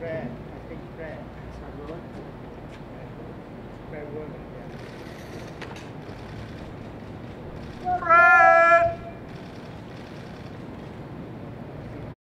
Prayer. I think prayer. Sorry, Lord. Prayer work.